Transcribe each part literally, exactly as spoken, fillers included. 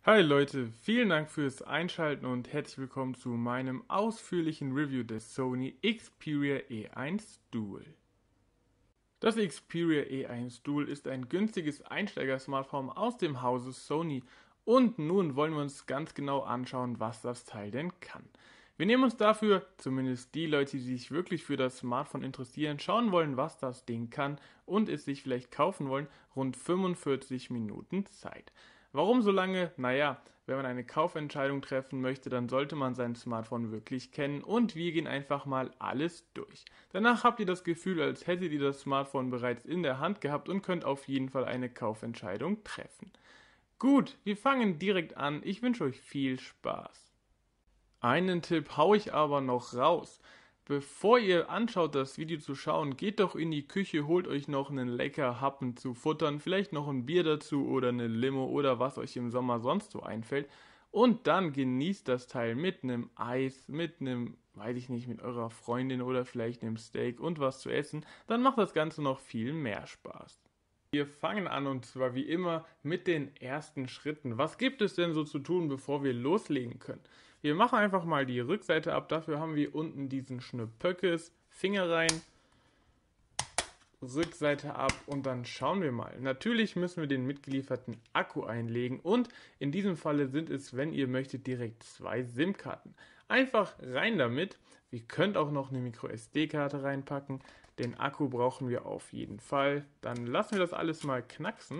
Hi Leute, vielen Dank fürs Einschalten und herzlich willkommen zu meinem ausführlichen Review des Sony Xperia E eins Dual. Das Xperia E eins Dual ist ein günstiges Einsteiger-Smartphone aus dem Hause Sony und nun wollen wir uns ganz genau anschauen, was das Teil denn kann. Wir nehmen uns dafür, zumindest die Leute, die sich wirklich für das Smartphone interessieren, schauen wollen, was das Ding kann und es sich vielleicht kaufen wollen, rund fünfundvierzig Minuten Zeit. Warum so lange? Naja, wenn man eine Kaufentscheidung treffen möchte, dann sollte man sein Smartphone wirklich kennen und wir gehen einfach mal alles durch. Danach habt ihr das Gefühl, als hättet ihr das Smartphone bereits in der Hand gehabt und könnt auf jeden Fall eine Kaufentscheidung treffen. Gut, wir fangen direkt an. Ich wünsche euch viel Spaß. Einen Tipp hau ich aber noch raus. Bevor ihr anschaut, das Video zu schauen, geht doch in die Küche, holt euch noch einen lecker Happen zu futtern, vielleicht noch ein Bier dazu oder eine Limo oder was euch im Sommer sonst so einfällt. Und dann genießt das Teil mit einem Eis, mit einem, weiß ich nicht, mit eurer Freundin oder vielleicht einem Steak und was zu essen. Dann macht das Ganze noch viel mehr Spaß. Wir fangen an und zwar wie immer mit den ersten Schritten. Was gibt es denn so zu tun, bevor wir loslegen können? Wir machen einfach mal die Rückseite ab. Dafür haben wir unten diesen Schnüppöckes. Finger rein, Rückseite ab und dann schauen wir mal. Natürlich müssen wir den mitgelieferten Akku einlegen und in diesem Falle sind es, wenn ihr möchtet, direkt zwei SIM-Karten. Einfach rein damit. Ihr könnt auch noch eine Micro S D-Karte reinpacken. Den Akku brauchen wir auf jeden Fall. Dann lassen wir das alles mal knacksen.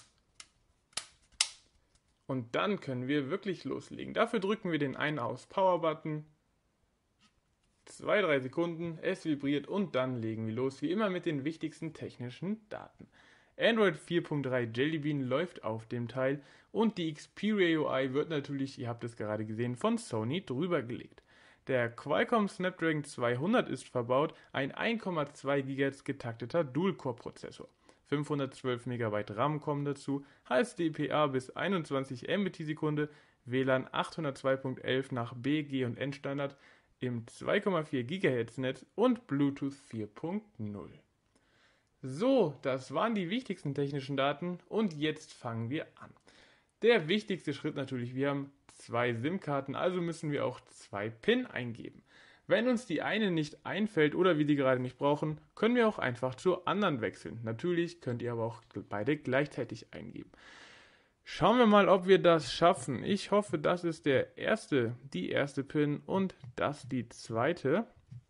Und dann können wir wirklich loslegen. Dafür drücken wir den Ein-Aus-Power-Button. Zwei, drei Sekunden, es vibriert und dann legen wir los. Wie immer mit den wichtigsten technischen Daten. Android vier Punkt drei Jelly Bean läuft auf dem Teil und die Xperia U I wird natürlich, ihr habt es gerade gesehen, von Sony drüber gelegt. Der Qualcomm Snapdragon zweihundert ist verbaut, ein eins Komma zwei Gigahertz getakteter Dual-Core-Prozessor. fünfhundertzwölf Megabyte RAM kommen dazu, H S D P A bis einundzwanzig Mbit die Sekunde, W L A N achthundertzwei Punkt elf nach B, G und N Standard im zwei Komma vier Gigahertz Netz und Bluetooth vier Punkt null. So, das waren die wichtigsten technischen Daten und jetzt fangen wir an. Der wichtigste Schritt natürlich, wir haben zwei SIM-Karten, also müssen wir auch zwei PIN eingeben. Wenn uns die eine nicht einfällt oder wir die gerade nicht brauchen, können wir auch einfach zur anderen wechseln. Natürlich könnt ihr aber auch beide gleichzeitig eingeben. Schauen wir mal, ob wir das schaffen. Ich hoffe, das ist der erste, die erste PIN und das die zweite.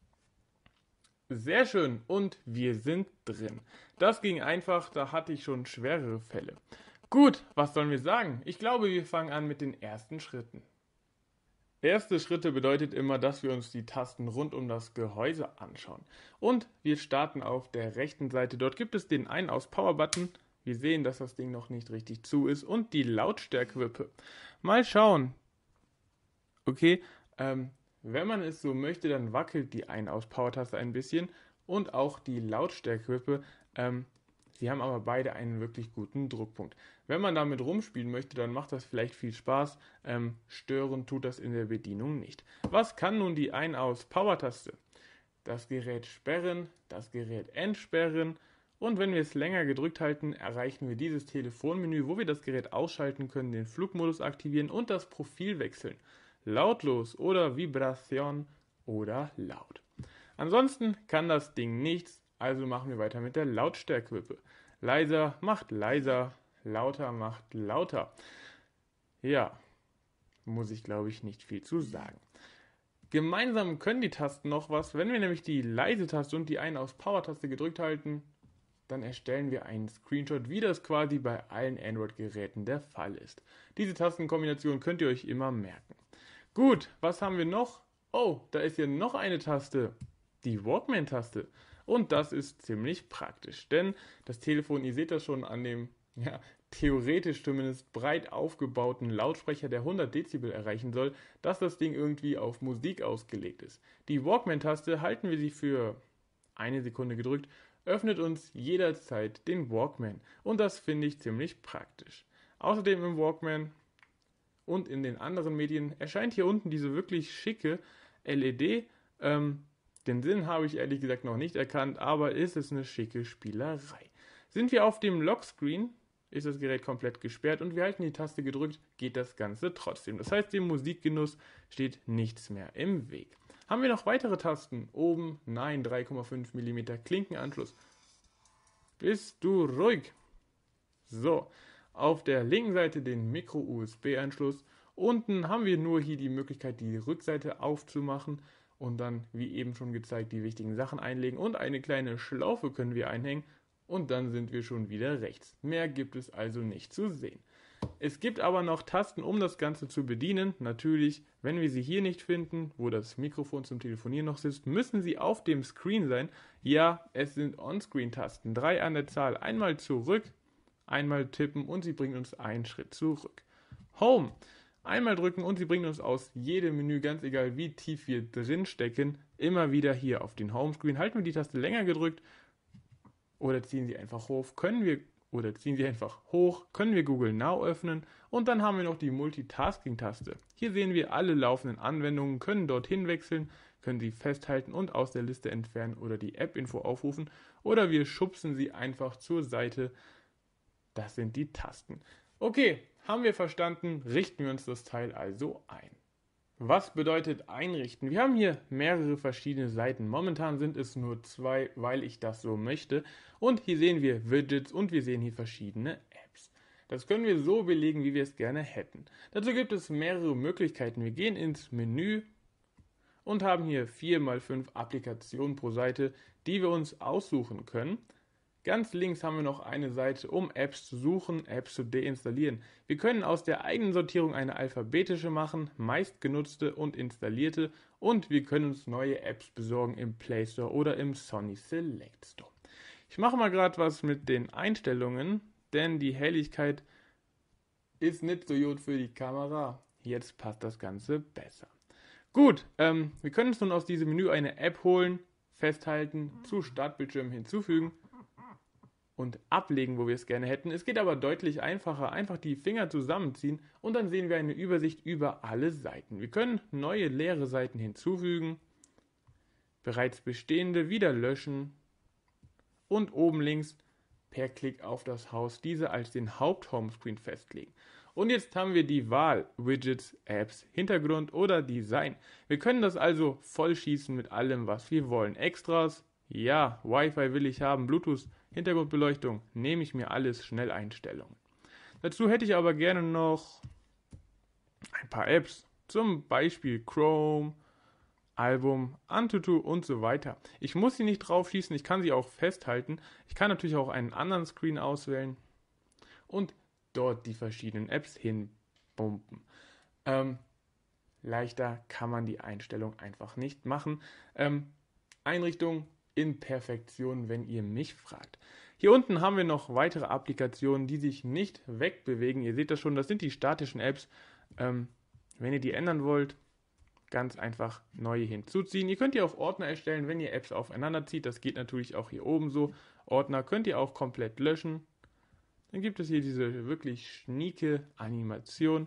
Sehr schön und wir sind drin. Das ging einfach, da hatte ich schon schwerere Fälle. Gut, was sollen wir sagen? Ich glaube, wir fangen an mit den ersten Schritten. Erste Schritte bedeutet immer, dass wir uns die Tasten rund um das Gehäuse anschauen. Und wir starten auf der rechten Seite. Dort gibt es den Ein-Aus-Power-Button. Wir sehen, dass das Ding noch nicht richtig zu ist. Und die Lautstärke-Wippe. Mal schauen. Okay, ähm, wenn man es so möchte, dann wackelt die Ein-Aus-Power-Taste ein bisschen. Und auch die Lautstärke-Wippe. Ähm, Sie haben aber beide einen wirklich guten Druckpunkt. Wenn man damit rumspielen möchte, dann macht das vielleicht viel Spaß. Ähm, stören tut das in der Bedienung nicht. Was kann nun die Ein-Aus-Power-Taste? Das Gerät sperren, das Gerät entsperren und wenn wir es länger gedrückt halten, erreichen wir dieses Telefonmenü, wo wir das Gerät ausschalten können, den Flugmodus aktivieren und das Profil wechseln. Lautlos oder Vibration oder laut. Ansonsten kann das Ding nichts. Also machen wir weiter mit der Lautstärke-Wippe. Leiser macht leiser, lauter macht lauter. Ja, muss ich glaube ich nicht viel zu sagen. Gemeinsam können die Tasten noch was. Wenn wir nämlich die Leise-Taste und die Ein-Aus-Power-Taste gedrückt halten, dann erstellen wir einen Screenshot, wie das quasi bei allen Android-Geräten der Fall ist. Diese Tastenkombination könnt ihr euch immer merken. Gut, was haben wir noch? Oh, da ist ja noch eine Taste. Die Walkman-Taste. Und das ist ziemlich praktisch, denn das Telefon, ihr seht das schon an dem, ja, theoretisch zumindest breit aufgebauten Lautsprecher, der hundert Dezibel erreichen soll, dass das Ding irgendwie auf Musik ausgelegt ist. Die Walkman-Taste, halten wir sie für eine Sekunde gedrückt, öffnet uns jederzeit den Walkman. Und das finde ich ziemlich praktisch. Außerdem im Walkman und in den anderen Medien erscheint hier unten diese wirklich schicke L E D, ähm, Den Sinn habe ich ehrlich gesagt noch nicht erkannt, aber ist es eine schicke Spielerei. Sind wir auf dem Lockscreen, ist das Gerät komplett gesperrt und wir halten die Taste gedrückt, geht das Ganze trotzdem. Das heißt, dem Musikgenuss steht nichts mehr im Weg. Haben wir noch weitere Tasten? Oben, nein, drei Komma fünf Millimeter Klinkenanschluss. Bist du ruhig? So, auf der linken Seite den Micro-U S B-Anschluss. Unten haben wir nur hier die Möglichkeit, die Rückseite aufzumachen und dann, wie eben schon gezeigt, die wichtigen Sachen einlegen und eine kleine Schlaufe können wir einhängen und dann sind wir schon wieder rechts. Mehr gibt es also nicht zu sehen. Es gibt aber noch Tasten, um das Ganze zu bedienen. Natürlich, wenn wir sie hier nicht finden, wo das Mikrofon zum Telefonieren noch sitzt, müssen sie auf dem Screen sein. Ja, es sind On-Screen-Tasten, drei an der Zahl. Einmal zurück, einmal tippen und sie bringen uns einen Schritt zurück. Home. Einmal drücken und sie bringen uns aus jedem Menü, ganz egal wie tief wir drin stecken, immer wieder hier auf den Homescreen. Halten wir die Taste länger gedrückt oder ziehen sie einfach hoch, können wir oder ziehen sie einfach hoch, können wir Google Now öffnen und dann haben wir noch die Multitasking-Taste. Hier sehen wir alle laufenden Anwendungen, können dorthin wechseln, können sie festhalten und aus der Liste entfernen oder die App-Info aufrufen oder wir schubsen sie einfach zur Seite. Das sind die Tasten. Okay, haben wir verstanden, richten wir uns das Teil also ein. Was bedeutet einrichten? Wir haben hier mehrere verschiedene Seiten. Momentan sind es nur zwei, weil ich das so möchte. Und hier sehen wir Widgets und wir sehen hier verschiedene Apps. Das können wir so belegen, wie wir es gerne hätten. Dazu gibt es mehrere Möglichkeiten. Wir gehen ins Menü und haben hier vier mal fünf Applikationen pro Seite, die wir uns aussuchen können. Ganz links haben wir noch eine Seite, um Apps zu suchen, Apps zu deinstallieren. Wir können aus der eigenen Sortierung eine alphabetische machen, meistgenutzte und installierte und wir können uns neue Apps besorgen im Play Store oder im Sony Select Store. Ich mache mal gerade was mit den Einstellungen, denn die Helligkeit ist nicht so gut für die Kamera. Jetzt passt das Ganze besser. Gut, ähm, wir können uns nun aus diesem Menü eine App holen, festhalten, zu Startbildschirm hinzufügen und ablegen, wo wir es gerne hätten. Es geht aber deutlich einfacher. Einfach die Finger zusammenziehen und dann sehen wir eine Übersicht über alle Seiten. Wir können neue leere Seiten hinzufügen, bereits bestehende wieder löschen und oben links per Klick auf das Haus diese als den Haupt-Homescreen festlegen. Und jetzt haben wir die Wahl Widgets, Apps, Hintergrund oder Design. Wir können das also vollschießen mit allem, was wir wollen. Extras, ja, Wi-Fi will ich haben, Bluetooth, Hintergrundbeleuchtung, nehme ich mir alles, Schnelleinstellungen. Dazu hätte ich aber gerne noch ein paar Apps, zum Beispiel Chrome, Album, Antutu und so weiter. Ich muss sie nicht drauf schießen, ich kann sie auch festhalten. Ich kann natürlich auch einen anderen Screen auswählen und dort die verschiedenen Apps hinbumpen. Ähm, leichter kann man die Einstellung einfach nicht machen. Ähm, Einrichtung in Perfektion, wenn ihr mich fragt. Hier unten haben wir noch weitere Applikationen, die sich nicht wegbewegen. Ihr seht das schon, das sind die statischen Apps. Ähm, wenn ihr die ändern wollt, ganz einfach neue hinzuziehen. Ihr könnt hier auch Ordner erstellen, wenn ihr Apps aufeinander zieht. Das geht natürlich auch hier oben so. Ordner könnt ihr auch komplett löschen. Dann gibt es hier diese wirklich schnieke Animation.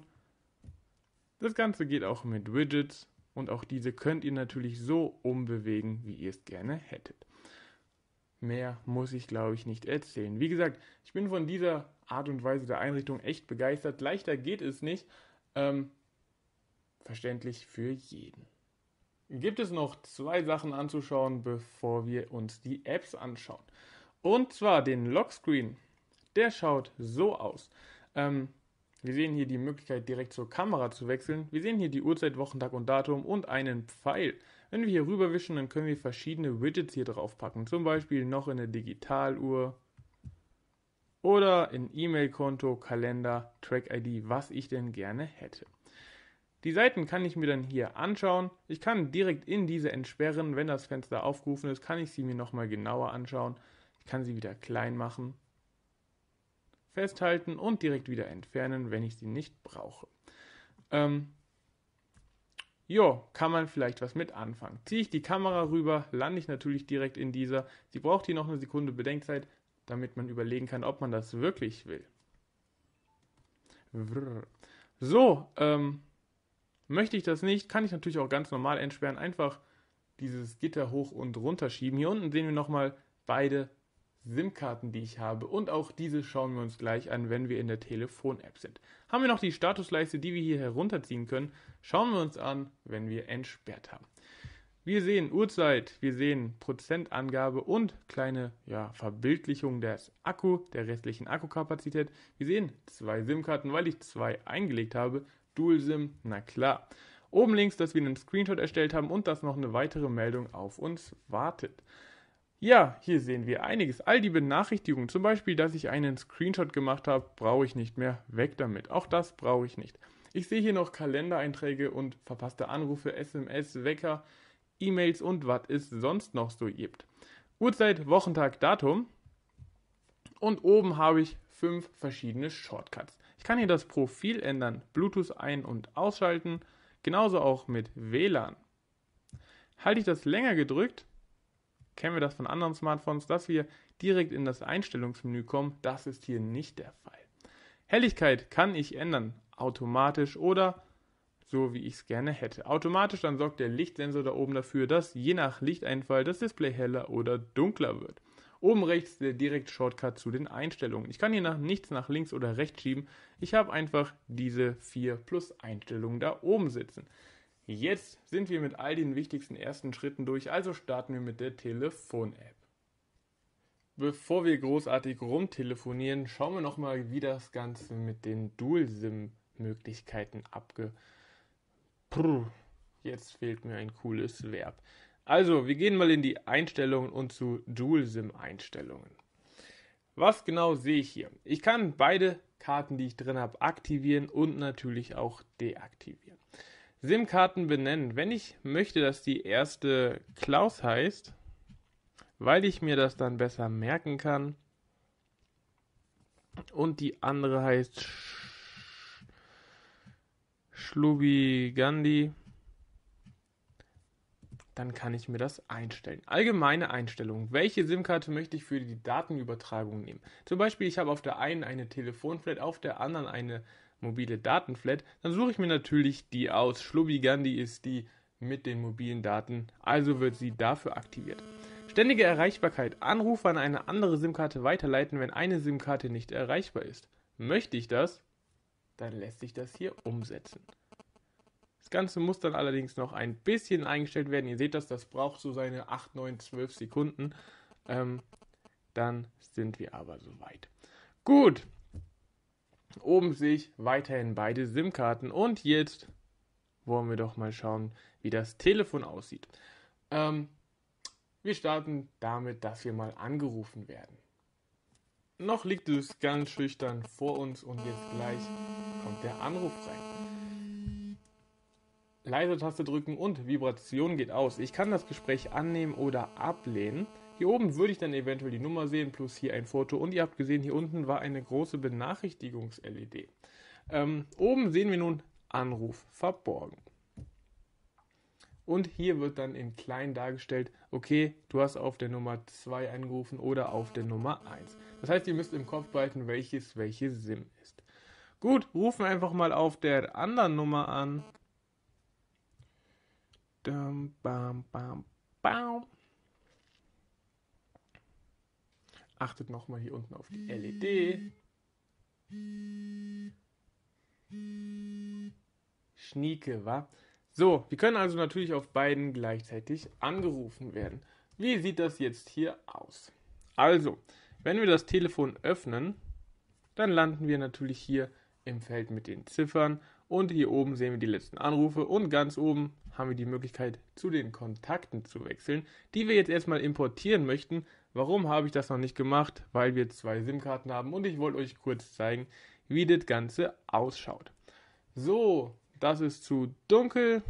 Das Ganze geht auch mit Widgets. Und auch diese könnt ihr natürlich so umbewegen, wie ihr es gerne hättet. Mehr muss ich, glaube ich, nicht erzählen. Wie gesagt, ich bin von dieser Art und Weise der Einrichtung echt begeistert. Leichter geht es nicht. Ähm, verständlich für jeden. Gibt es noch zwei Sachen anzuschauen, bevor wir uns die Apps anschauen. Und zwar den Lockscreen. Der schaut so aus. Ähm, Wir sehen hier die Möglichkeit, direkt zur Kamera zu wechseln. Wir sehen hier die Uhrzeit, Wochentag und Datum und einen Pfeil. Wenn wir hier rüberwischen, dann können wir verschiedene Widgets hier drauf packen. Zum Beispiel noch in eine Digitaluhr oder in E-Mail-Konto, Kalender, Track-I D, was ich denn gerne hätte. Die Seiten kann ich mir dann hier anschauen. Ich kann direkt in diese entsperren. Wenn das Fenster aufgerufen ist, kann ich sie mir nochmal genauer anschauen. Ich kann sie wieder klein machen, festhalten und direkt wieder entfernen, wenn ich sie nicht brauche. Ähm, jo, kann man vielleicht was mit anfangen. Ziehe ich die Kamera rüber, lande ich natürlich direkt in dieser. Sie braucht hier noch eine Sekunde Bedenkzeit, damit man überlegen kann, ob man das wirklich will. So, ähm, möchte ich das nicht, kann ich natürlich auch ganz normal entsperren. Einfach dieses Gitter hoch und runter schieben. Hier unten sehen wir nochmal beide SIM-Karten, die ich habe, und auch diese schauen wir uns gleich an, wenn wir in der Telefon-App sind. Haben wir noch die Statusleiste, die wir hier herunterziehen können, schauen wir uns an, wenn wir entsperrt haben. Wir sehen Uhrzeit, wir sehen Prozentangabe und kleine ja, Verbildlichung des Akku, der restlichen Akkukapazität. Wir sehen zwei SIM-Karten, weil ich zwei eingelegt habe. Dual-SIM, na klar. Oben links, dass wir einen Screenshot erstellt haben und dass noch eine weitere Meldung auf uns wartet. Ja, hier sehen wir einiges. All die Benachrichtigungen, zum Beispiel, dass ich einen Screenshot gemacht habe, brauche ich nicht mehr. Weg damit. Auch das brauche ich nicht. Ich sehe hier noch Kalendereinträge und verpasste Anrufe, S M S, Wecker, E-Mails und was es sonst noch so gibt. Uhrzeit, Wochentag, Datum. Und oben habe ich fünf verschiedene Shortcuts. Ich kann hier das Profil ändern, Bluetooth ein- und ausschalten, genauso auch mit W L A N. Halte ich das länger gedrückt, kennen wir das von anderen Smartphones, dass wir direkt in das Einstellungsmenü kommen. Das ist hier nicht der Fall. Helligkeit kann ich ändern, automatisch oder so wie ich es gerne hätte. Automatisch, dann sorgt der Lichtsensor da oben dafür, dass je nach Lichteinfall das Display heller oder dunkler wird. Oben rechts der Direkt-Shortcut zu den Einstellungen. Ich kann hier nach nichts nach links oder rechts schieben. Ich habe einfach diese vier plus Einstellungen da oben sitzen. Jetzt sind wir mit all den wichtigsten ersten Schritten durch, also starten wir mit der Telefon-App. Bevor wir großartig rumtelefonieren, schauen wir nochmal, wie das Ganze mit den Dual-SIM-Möglichkeiten abge... Puh, jetzt fehlt mir ein cooles Verb. Also, wir gehen mal in die Einstellungen und zu Dual-SIM-Einstellungen. Was genau sehe ich hier? Ich kann beide Karten, die ich drin habe, aktivieren und natürlich auch deaktivieren. SIM-Karten benennen. Wenn ich möchte, dass die erste Klaus heißt, weil ich mir das dann besser merken kann, und die andere heißt Sch- Schlubi Gandhi, dann kann ich mir das einstellen. Allgemeine Einstellungen. Welche SIM-Karte möchte ich für die Datenübertragung nehmen? Zum Beispiel, ich habe auf der einen eine Telefonflat, auf der anderen eine mobile Datenflat. Dann suche ich mir natürlich die aus. Schlubi Gandhi ist die mit den mobilen Daten, also wird sie dafür aktiviert. Ständige Erreichbarkeit. Anrufe an eine andere SIM-Karte weiterleiten, wenn eine SIM-Karte nicht erreichbar ist. Möchte ich das? Dann lässt sich das hier umsetzen. Das Ganze muss dann allerdings noch ein bisschen eingestellt werden. Ihr seht das, das braucht so seine acht, neun, zwölf Sekunden. Ähm, dann sind wir aber soweit. Gut. Oben sehe ich weiterhin beide SIM-Karten. Und jetzt wollen wir doch mal schauen, wie das Telefon aussieht. Ähm, wir starten damit, dass wir mal angerufen werden. Noch liegt es ganz schüchtern vor uns und jetzt gleich kommt der Anruf rein. Leise Taste drücken und Vibration geht aus. Ich kann das Gespräch annehmen oder ablehnen. Hier oben würde ich dann eventuell die Nummer sehen, plus hier ein Foto. Und ihr habt gesehen, hier unten war eine große Benachrichtigungs-L E D. Ähm, oben sehen wir nun Anruf verborgen. Und hier wird dann in klein dargestellt, okay, du hast auf der Nummer zwei angerufen oder auf der Nummer eins. Das heißt, ihr müsst im Kopf behalten, welches welche SIM ist. Gut, rufen wir einfach mal auf der anderen Nummer an. Bam, bam, bam, bam. Achtet nochmal hier unten auf die L E D. Schnieke, wa? So, wir können also natürlich auf beiden gleichzeitig angerufen werden. Wie sieht das jetzt hier aus? Also, wenn wir das Telefon öffnen, dann landen wir natürlich hier im Feld mit den Ziffern und hier oben sehen wir die letzten Anrufe und ganz oben haben wir die Möglichkeit, zu den Kontakten zu wechseln, die wir jetzt erstmal importieren möchten. Warum habe ich das noch nicht gemacht? Weil wir zwei SIM-Karten haben und ich wollte euch kurz zeigen, wie das Ganze ausschaut. So, das ist zu dunkel.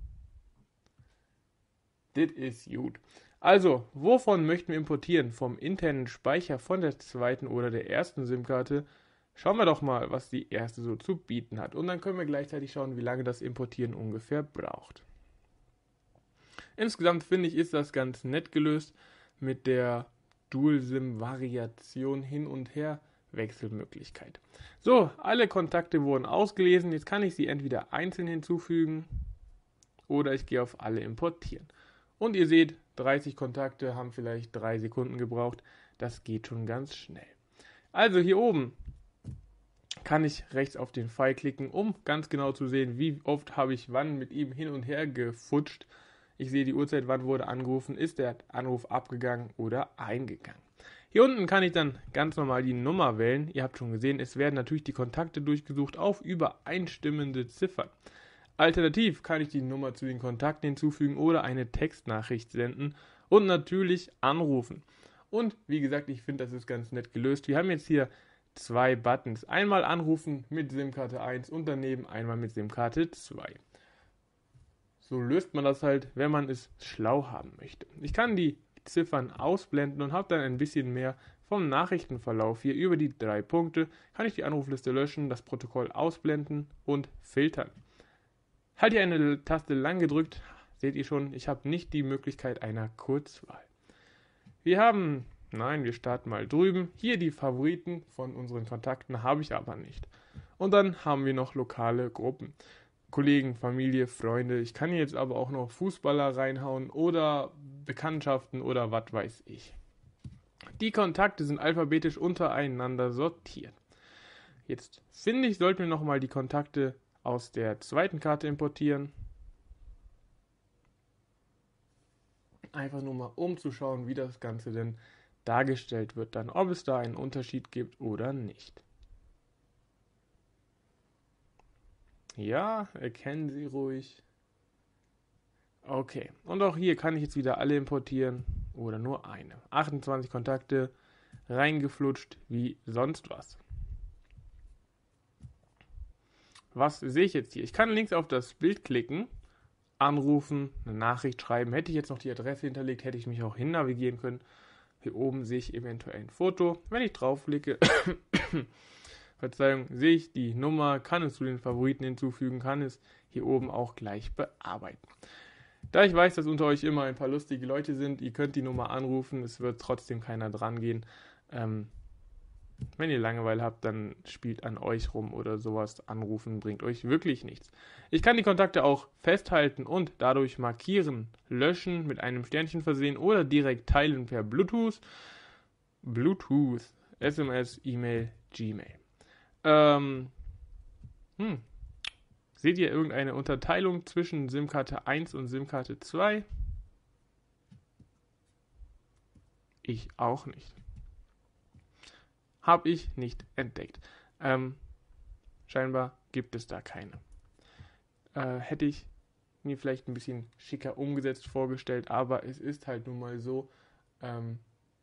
Das ist gut. Also, wovon möchten wir importieren? Vom internen Speicher, von der zweiten oder der ersten SIM-Karte? Schauen wir doch mal, was die erste so zu bieten hat. Und dann können wir gleichzeitig schauen, wie lange das Importieren ungefähr braucht. Insgesamt finde ich, ist das ganz nett gelöst mit der Dual-SIM-Variation hin und her. Wechselmöglichkeit. So, alle Kontakte wurden ausgelesen. Jetzt kann ich sie entweder einzeln hinzufügen oder ich gehe auf alle importieren. Und ihr seht, dreißig Kontakte haben vielleicht drei Sekunden gebraucht. Das geht schon ganz schnell. Also hier oben kann ich rechts auf den Pfeil klicken, um ganz genau zu sehen, wie oft habe ich wann mit ihm hin und her gefutscht. Ich sehe die Uhrzeit, wann wurde angerufen, ist der Anruf abgegangen oder eingegangen. Hier unten kann ich dann ganz normal die Nummer wählen. Ihr habt schon gesehen, es werden natürlich die Kontakte durchgesucht auf übereinstimmende Ziffern. Alternativ kann ich die Nummer zu den Kontakten hinzufügen oder eine Textnachricht senden und natürlich anrufen. Und wie gesagt, ich finde, das ist ganz nett gelöst. Wir haben jetzt hier zwei Buttons. Einmal anrufen mit SIM-Karte eins und daneben einmal mit SIM-Karte zwei. So löst man das halt, wenn man es schlau haben möchte. Ich kann die Ziffern ausblenden und habe dann ein bisschen mehr vom Nachrichtenverlauf. Hier über die drei Punkte kann ich die Anrufliste löschen, das Protokoll ausblenden und filtern. Halt ihr eine Taste lang gedrückt, seht ihr schon, ich habe nicht die Möglichkeit einer Kurzwahl. Wir haben, nein, wir starten mal drüben. Hier die Favoriten von unseren Kontakten habe ich aber nicht. Und dann haben wir noch lokale Gruppen. Kollegen, Familie, Freunde. Ich kann jetzt aber auch noch Fußballer reinhauen oder Bekanntschaften oder was weiß ich. Die Kontakte sind alphabetisch untereinander sortiert. Jetzt finde ich, sollten wir nochmal die Kontakte aus der zweiten Karte importieren. Einfach nur mal umzuschauen, wie das Ganze denn dargestellt wird, dann ob es da einen Unterschied gibt oder nicht. Ja, erkennen Sie ruhig. Okay, und auch hier kann ich jetzt wieder alle importieren oder nur eine. achtundzwanzig Kontakte, reingeflutscht wie sonst was. Was sehe ich jetzt hier? Ich kann links auf das Bild klicken, anrufen, eine Nachricht schreiben. Hätte ich jetzt noch die Adresse hinterlegt, hätte ich mich auch hin navigieren können. Hier oben sehe ich eventuell ein Foto. Wenn ich draufklicke, Verzeihung, sehe ich die Nummer, kann es zu den Favoriten hinzufügen, kann es hier oben auch gleich bearbeiten. Da ich weiß, dass unter euch immer ein paar lustige Leute sind, ihr könnt die Nummer anrufen, es wird trotzdem keiner dran gehen. Ähm, wenn ihr Langeweile habt, dann spielt an euch rum oder sowas. Anrufen bringt euch wirklich nichts. Ich kann die Kontakte auch festhalten und dadurch markieren, löschen, mit einem Sternchen versehen oder direkt teilen per Bluetooth, Bluetooth, S M S, E-Mail, Gmail. Ähm, hm. Seht ihr irgendeine Unterteilung zwischen SIM-Karte eins und SIM-Karte zwei? Ich auch nicht. Habe ich nicht entdeckt. Ähm, scheinbar gibt es da keine. Äh, hätte ich mir vielleicht ein bisschen schicker umgesetzt vorgestellt, aber es ist halt nun mal so, ähm,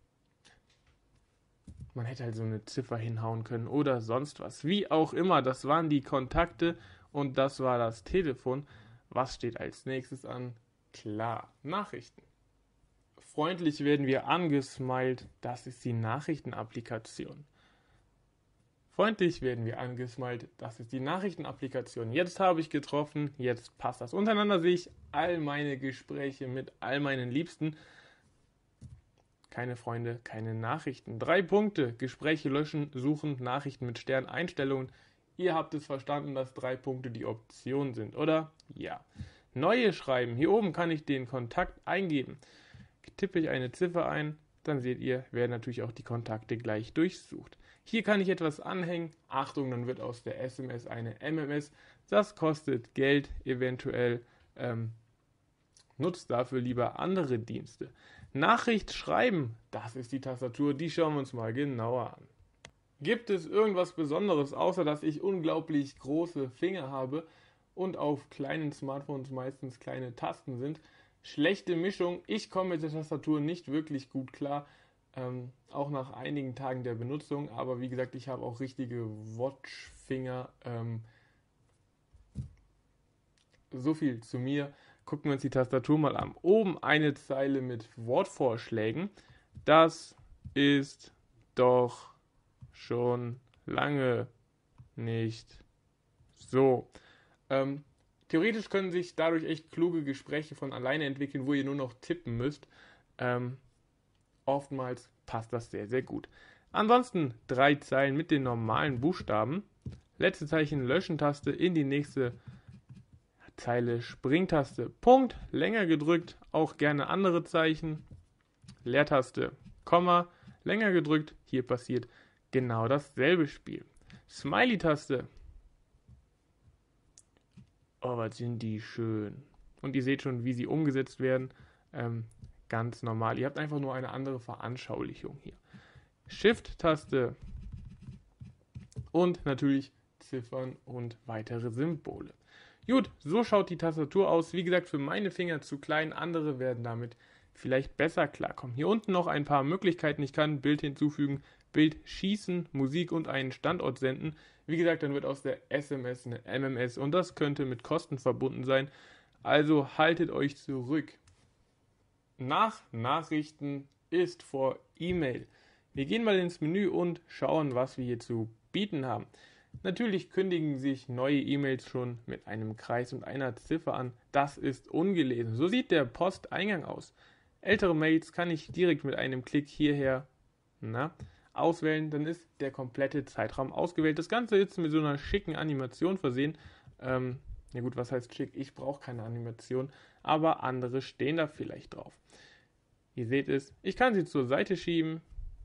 man hätte halt so eine Ziffer hinhauen können oder sonst was. Wie auch immer, das waren die Kontakte und das war das Telefon. Was steht als nächstes an? Klar, Nachrichten. Freundlich werden wir angesmiled, das ist die Nachrichtenapplikation. Freundlich werden wir angesmiled, das ist die Nachrichtenapplikation. Jetzt habe ich getroffen, jetzt passt das. Untereinander sehe ich all meine Gespräche mit all meinen Liebsten. Keine Freunde, keine Nachrichten. Drei Punkte, Gespräche löschen, suchen, Nachrichten mit Stern, Einstellungen. Ihr habt es verstanden, dass drei Punkte die Option sind, oder? Ja. Neue schreiben, hier oben kann ich den Kontakt eingeben. Tippe ich eine Ziffer ein, dann seht ihr, werden natürlich auch die Kontakte gleich durchsucht. Hier kann ich etwas anhängen. Achtung, dann wird aus der S M S eine M M S. Das kostet Geld, eventuell ähm, nutzt dafür lieber andere Dienste. Nachricht schreiben, das ist die Tastatur, die schauen wir uns mal genauer an. Gibt es irgendwas Besonderes, außer dass ich unglaublich große Finger habe und auf kleinen Smartphones meistens kleine Tasten sind? Schlechte Mischung, ich komme mit der Tastatur nicht wirklich gut klar, ähm, auch nach einigen Tagen der Benutzung, aber wie gesagt, ich habe auch richtige Watchfinger. Ähm, so viel zu mir. Gucken wir uns die Tastatur mal an. Oben eine Zeile mit Wortvorschlägen. Das ist doch schon lange nicht so. Ähm, theoretisch können sich dadurch echt kluge Gespräche von alleine entwickeln, wo ihr nur noch tippen müsst. Ähm, oftmals passt das sehr, sehr gut. Ansonsten drei Zeilen mit den normalen Buchstaben. Letzte Zeichen Löschen-Taste, in die nächste Zeile Springtaste, Punkt, länger gedrückt, auch gerne andere Zeichen. Leertaste, Komma, länger gedrückt. Hier passiert genau dasselbe Spiel. Smiley-Taste. Oh, was sind die schön. Und ihr seht schon, wie sie umgesetzt werden. Ähm, ganz normal. Ihr habt einfach nur eine andere Veranschaulichung hier. Shift-Taste. Und natürlich Ziffern und weitere Symbole. Gut, so schaut die Tastatur aus. Wie gesagt, für meine Finger zu klein. Andere werden damit vielleicht besser klarkommen. Hier unten noch ein paar Möglichkeiten. Ich kann Bild hinzufügen, Bild schießen, Musik und einen Standort senden. Wie gesagt, dann wird aus der S M S eine M M S und das könnte mit Kosten verbunden sein. Also haltet euch zurück. Nach Nachrichten ist vor E-Mail. Wir gehen mal ins Menü und schauen, was wir hier zu bieten haben. Natürlich kündigen sich neue E-Mails schon mit einem Kreis und einer Ziffer an. Das ist ungelesen. So sieht der Posteingang aus. Ältere Mails kann ich direkt mit einem Klick hierher na, auswählen. Dann ist der komplette Zeitraum ausgewählt. Das Ganze ist mit so einer schicken Animation versehen. Ähm, ja gut, was heißt schick? Ich brauche keine Animation, aber andere stehen da vielleicht drauf. Ihr seht es, ich kann sie zur Seite schieben.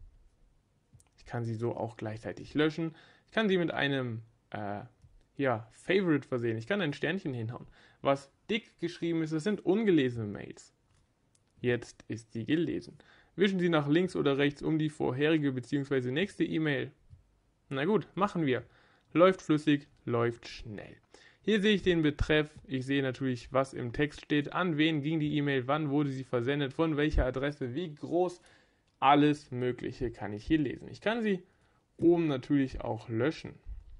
Ich kann sie so auch gleichzeitig löschen. Ich kann sie mit einem äh, ja, Favorite versehen. Ich kann ein Sternchen hinhauen. Was dick geschrieben ist, das sind ungelesene Mails. Jetzt ist sie gelesen. Wischen Sie nach links oder rechts um die vorherige bzw. nächste E-Mail. Na gut, machen wir. Läuft flüssig, läuft schnell. Hier sehe ich den Betreff. Ich sehe natürlich, was im Text steht. An wen ging die E-Mail, wann wurde sie versendet, von welcher Adresse, wie groß. Alles Mögliche kann ich hier lesen. Ich kann sie oben natürlich auch löschen.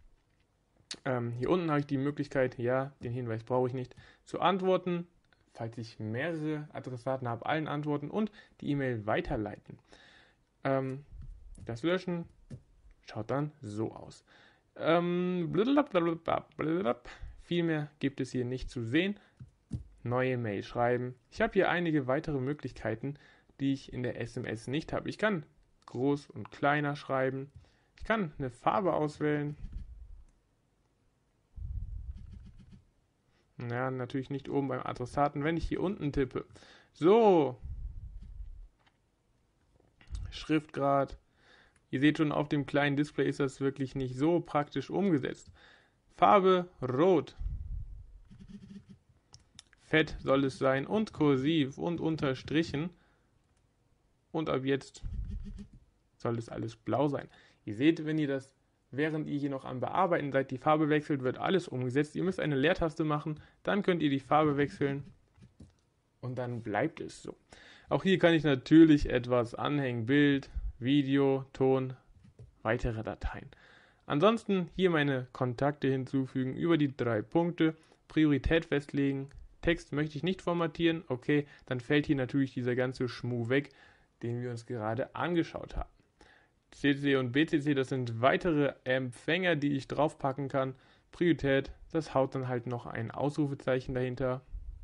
Ähm, hier unten habe ich die Möglichkeit, ja, den Hinweis brauche ich nicht, zu antworten, falls ich mehrere Adressaten habe, allen antworten und die E-Mail weiterleiten. Ähm, das Löschen schaut dann so aus. Ähm, blablabla. Viel mehr gibt es hier nicht zu sehen. Neue Mail schreiben. Ich habe hier einige weitere Möglichkeiten, die ich in der S M S nicht habe. Ich kann groß und kleiner schreiben. Ich kann eine Farbe auswählen. Ja, natürlich nicht oben beim Adressaten, wenn ich hier unten tippe. So. Schriftgrad. Ihr seht schon, auf dem kleinen Display ist das wirklich nicht so praktisch umgesetzt. Farbe rot. Fett soll es sein und kursiv und unterstrichen. Und ab jetzt soll es alles blau sein. Ihr seht, wenn ihr das, während ihr hier noch am Bearbeiten seid, die Farbe wechselt, wird alles umgesetzt. Ihr müsst eine Leertaste machen, dann könnt ihr die Farbe wechseln und dann bleibt es so. Auch hier kann ich natürlich etwas anhängen, Bild, Video, Ton, weitere Dateien. Ansonsten hier meine Kontakte hinzufügen über die drei Punkte, Priorität festlegen, Text möchte ich nicht formatieren, okay, dann fällt hier natürlich dieser ganze Schmuh weg, den wir uns gerade angeschaut haben. C C und B C C, das sind weitere Empfänger, die ich draufpacken kann. Priorität, das haut dann halt noch ein Ausrufezeichen dahinter.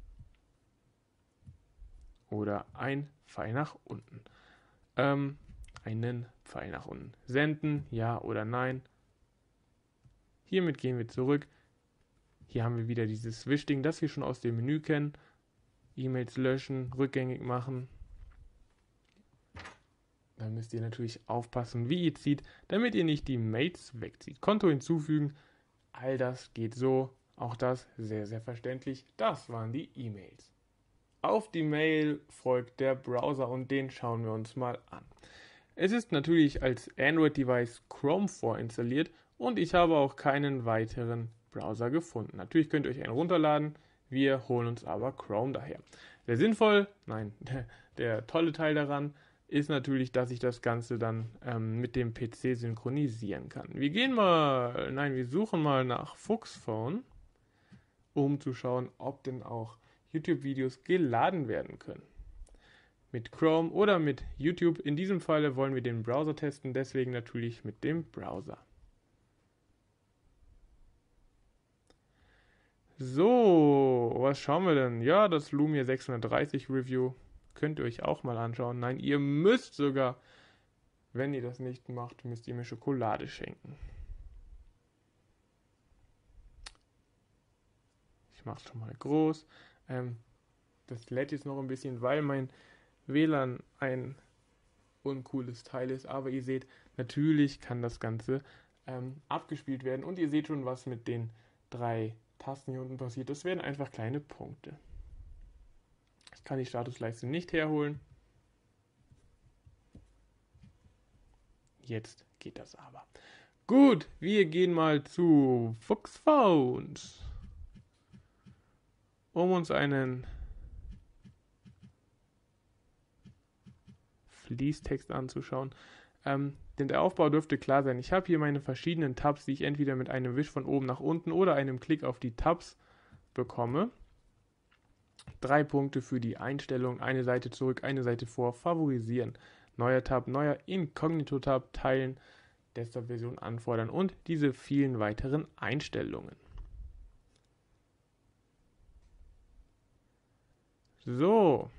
Oder ein Pfeil nach unten. Ähm, einen Pfeil nach unten. Senden, ja oder nein. Hiermit gehen wir zurück. Hier haben wir wieder dieses Wischding, das wir schon aus dem Menü kennen. E-Mails löschen, rückgängig machen. Da müsst ihr natürlich aufpassen, wie ihr zieht, damit ihr nicht die Mails wegzieht. Konto hinzufügen, all das geht so. Auch das sehr, sehr verständlich. Das waren die E-Mails. Auf die Mail folgt der Browser und den schauen wir uns mal an. Es ist natürlich als Android-Device Chrome vorinstalliert und ich habe auch keinen weiteren Browser gefunden. Natürlich könnt ihr euch einen runterladen, wir holen uns aber Chrome daher. Sehr sinnvoll, nein, der, der tolle Teil daran ist natürlich, dass ich das Ganze dann ähm, mit dem P C synchronisieren kann. Wir gehen mal, nein, wir suchen mal nach Fuchsphone, um zu schauen, ob denn auch YouTube-Videos geladen werden können. Mit Chrome oder mit YouTube. In diesem Falle wollen wir den Browser testen, deswegen natürlich mit dem Browser. So, was schauen wir denn? Ja, das Lumia sechshundertdreißig Review könnt ihr euch auch mal anschauen. Nein, ihr müsst sogar, wenn ihr das nicht macht, müsst ihr mir Schokolade schenken. Ich mache es schon mal groß. Ähm, das lädt jetzt noch ein bisschen, weil mein W L A N ein uncooles Teil ist, aber ihr seht, natürlich kann das Ganze ähm, abgespielt werden und ihr seht schon, was mit den drei Tasten hier unten passiert. Das werden einfach kleine Punkte. Ich kann die Statusleiste nicht herholen. Jetzt geht das aber. Gut, wir gehen mal zu Fuchsphones, um uns einen Fließtext anzuschauen. Ähm, denn der Aufbau dürfte klar sein. Ich habe hier meine verschiedenen Tabs, die ich entweder mit einem Wisch von oben nach unten oder einem Klick auf die Tabs bekomme. Drei Punkte für die Einstellung, eine Seite zurück, eine Seite vor, favorisieren, neuer Tab, neuer Inkognito-Tab, teilen, Desktop-Version anfordern und diese vielen weiteren Einstellungen. So.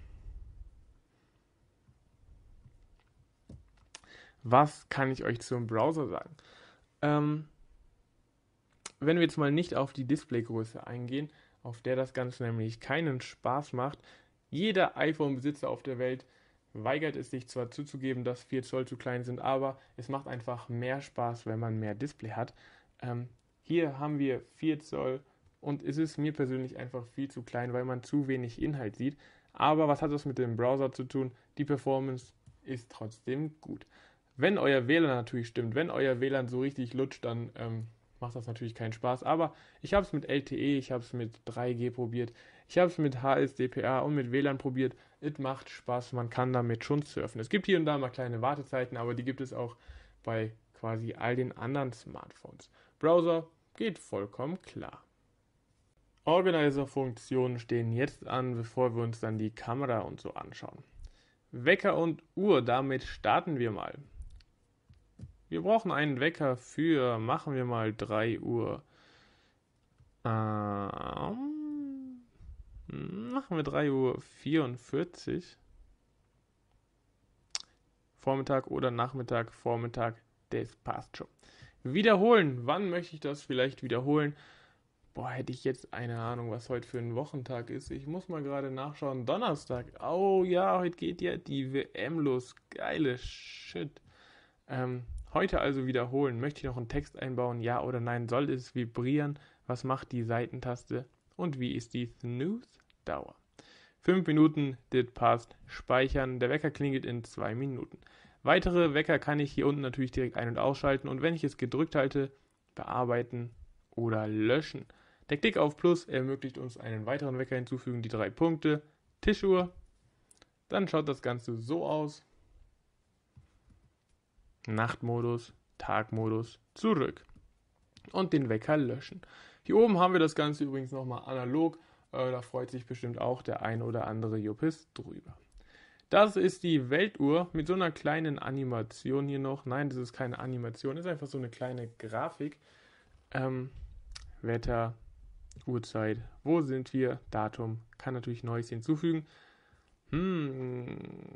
Was kann ich euch zum Browser sagen? Ähm, wenn wir jetzt mal nicht auf die Displaygröße eingehen, auf der das Ganze nämlich keinen Spaß macht. Jeder iPhone-Besitzer auf der Welt weigert es sich zwar zuzugeben, dass vier Zoll zu klein sind, aber es macht einfach mehr Spaß, wenn man mehr Display hat. Ähm, hier haben wir vier Zoll und es ist mir persönlich einfach viel zu klein, weil man zu wenig Inhalt sieht. Aber was hat das mit dem Browser zu tun? Die Performance ist trotzdem gut. Wenn euer W L A N natürlich stimmt, wenn euer W L A N so richtig lutscht, dann ähm, macht das natürlich keinen Spaß. Aber ich habe es mit L T E, ich habe es mit drei G probiert, ich habe es mit H S D P A und mit W L A N probiert. Es macht Spaß, man kann damit schon surfen. Es gibt hier und da mal kleine Wartezeiten, aber die gibt es auch bei quasi all den anderen Smartphones. Browser geht vollkommen klar. Organizer-Funktionen stehen jetzt an, bevor wir uns dann die Kamera und so anschauen. Wecker und Uhr, damit starten wir mal. Wir brauchen einen Wecker für, machen wir mal drei Uhr. Ähm, machen wir drei Uhr vierundvierzig. Vormittag oder Nachmittag, Vormittag, das passt schon. Wiederholen, wann möchte ich das vielleicht wiederholen? Boah, hätte ich jetzt eine Ahnung, was heute für ein Wochentag ist. Ich muss mal gerade nachschauen. Donnerstag. Oh ja, heute geht ja die W M los. Geile Shit. Ähm, heute also wiederholen. Möchte ich noch einen Text einbauen? Ja oder nein? Soll es vibrieren? Was macht die Seitentaste? Und wie ist die Snooze-Dauer? Fünf Minuten, das passt. Speichern. Der Wecker klingelt in zwei Minuten. Weitere Wecker kann ich hier unten natürlich direkt ein- und ausschalten. Und wenn ich es gedrückt halte, bearbeiten oder löschen. Der Klick auf Plus ermöglicht uns einen weiteren Wecker hinzufügen, die drei Punkte, Tischuhr. Dann schaut das Ganze so aus. Nachtmodus, Tagmodus, zurück. Und den Wecker löschen. Hier oben haben wir das Ganze übrigens nochmal analog. Äh, da freut sich bestimmt auch der ein oder andere Juppis drüber. Das ist die Weltuhr mit so einer kleinen Animation hier noch. Nein, das ist keine Animation, das ist einfach so eine kleine Grafik. Ähm, Wetter, Uhrzeit, wo sind wir, Datum, kann natürlich Neues hinzufügen. Hm.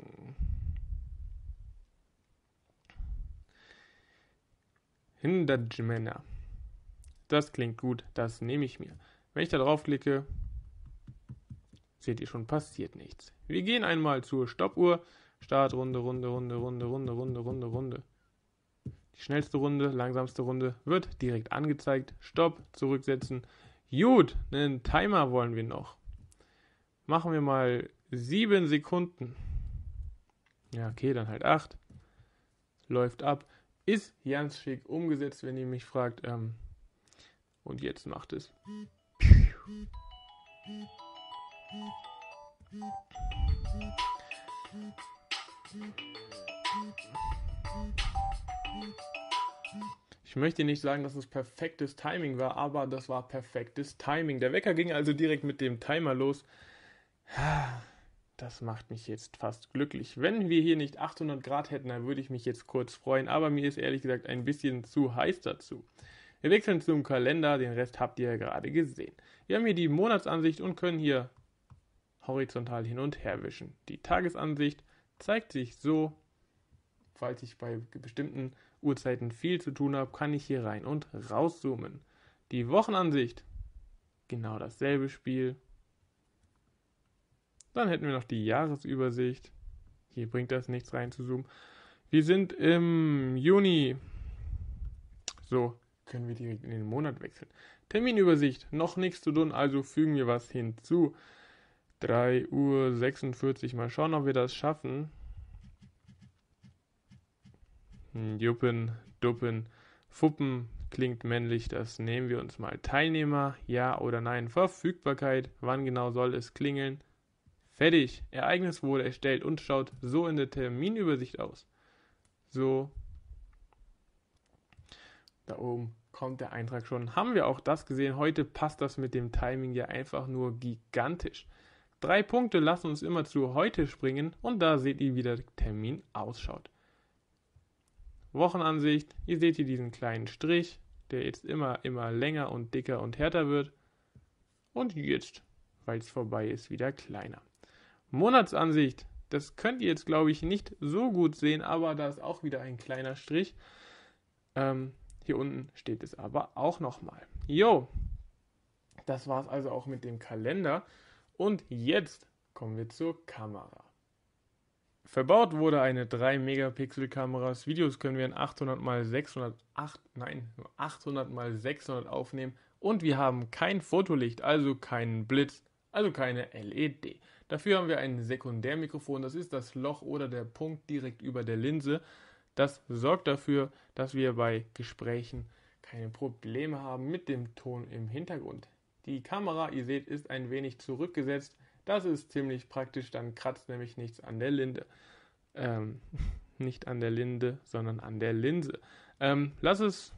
Hinderjmänner. Das klingt gut, das nehme ich mir. Wenn ich da draufklicke, seht ihr schon, passiert nichts. Wir gehen einmal zur Stoppuhr. Start, Runde, Runde, Runde, Runde, Runde, Runde, Runde, Runde. Die schnellste Runde, langsamste Runde wird direkt angezeigt. Stopp, zurücksetzen. Gut, einen Timer wollen wir noch. Machen wir mal sieben Sekunden. Ja, okay, dann halt acht. Läuft ab. Ist ganz schick umgesetzt, wenn ihr mich fragt. Ähm, und jetzt macht es. Ich möchte nicht sagen, dass es perfektes Timing war, aber das war perfektes Timing. Der Wecker ging also direkt mit dem Timer los. Das macht mich jetzt fast glücklich. Wenn wir hier nicht achthundert Grad hätten, dann würde ich mich jetzt kurz freuen, aber mir ist ehrlich gesagt ein bisschen zu heiß dazu. Wir wechseln zum Kalender, den Rest habt ihr ja gerade gesehen. Wir haben hier die Monatsansicht und können hier horizontal hin und her wischen. Die Tagesansicht zeigt sich so. Falls ich bei bestimmten Uhrzeiten viel zu tun habe, kann ich hier rein und rauszoomen. Die Wochenansicht, genau dasselbe Spiel. Dann hätten wir noch die Jahresübersicht. Hier bringt das nichts rein zu zoomen. Wir sind im Juni. So, können wir direkt in den Monat wechseln. Terminübersicht, noch nichts zu tun, also fügen wir was hinzu. drei Uhr sechsundvierzig, mal schauen, ob wir das schaffen. Juppen, Duppen, Fuppen, klingt männlich, das nehmen wir uns mal. Teilnehmer, ja oder nein. Verfügbarkeit, wann genau soll es klingeln? Fertig, Ereignis wurde erstellt und schaut so in der Terminübersicht aus. So, da oben kommt der Eintrag schon. Haben wir auch das gesehen? Heute passt das mit dem Timing ja einfach nur gigantisch. Drei Punkte lassen uns immer zu heute springen und da seht ihr, wie der Termin ausschaut. Wochenansicht, ihr seht hier diesen kleinen Strich, der jetzt immer, immer länger und dicker und härter wird. Und jetzt, weil es vorbei ist, wieder kleiner. Monatsansicht, das könnt ihr jetzt, glaube ich, nicht so gut sehen, aber da ist auch wieder ein kleiner Strich. Ähm, hier unten steht es aber auch nochmal. Jo, das war es also auch mit dem Kalender. Und jetzt kommen wir zur Kamera. Verbaut wurde eine drei Megapixel Kamera. Das Videos können wir in achthundert mal sechshundert, acht, nein, nur achthundert mal sechshundert aufnehmen. Und wir haben kein Fotolicht, also keinen Blitz, also keine L E D. Dafür haben wir ein Sekundärmikrofon, das ist das Loch oder der Punkt direkt über der Linse. Das sorgt dafür, dass wir bei Gesprächen keine Probleme haben mit dem Ton im Hintergrund. Die Kamera, ihr seht, ist ein wenig zurückgesetzt. Das ist ziemlich praktisch, dann kratzt nämlich nichts an der Linde. Ähm, nicht an der Linde, sondern an der Linse. Ähm, lass es